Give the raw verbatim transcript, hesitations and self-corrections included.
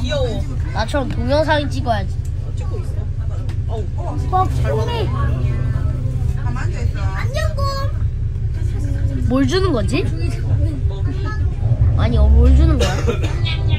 귀여워. 나처럼 동영상 찍어야지. 찍고 있어. 어우. 와, 콩이. 뭘 주는 거지? 아니, 어, 뭘 주는 거야?